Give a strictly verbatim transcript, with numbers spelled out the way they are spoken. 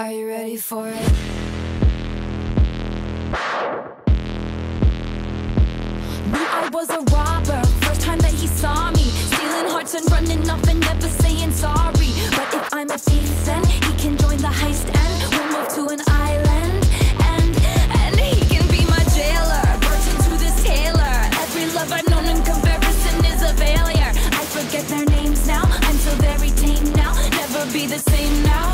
Are you ready for it? Knew I was a robber, first time that he saw me, stealing hearts and running off and never saying sorry. But if I'm a thief, then he can join the heist and we'll move to an island. And, and he can be my jailer, virgin to this tailor. Every love I've known in comparison is a failure. I forget their names now, I'm so very tame now, never be the same now.